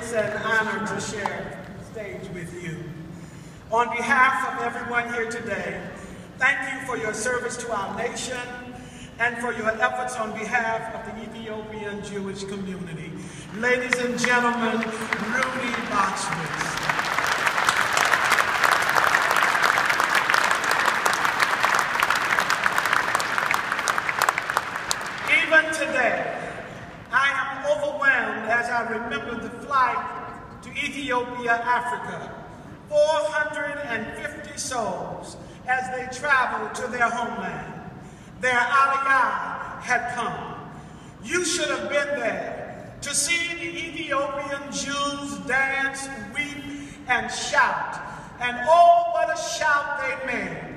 It's an honor to share the stage with you. On behalf of everyone here today, thank you for your service to our nation and for your efforts on behalf of the Ethiopian Jewish community. Ladies and gentlemen, Rudy Boxwitz. Even today, I am overwhelmed as I remember the flight to Ethiopia, Africa. 450 souls as they traveled to their homeland. Their aliyah had come. You should have been there to see the Ethiopian Jews dance, weep, and shout. And oh, what a shout they made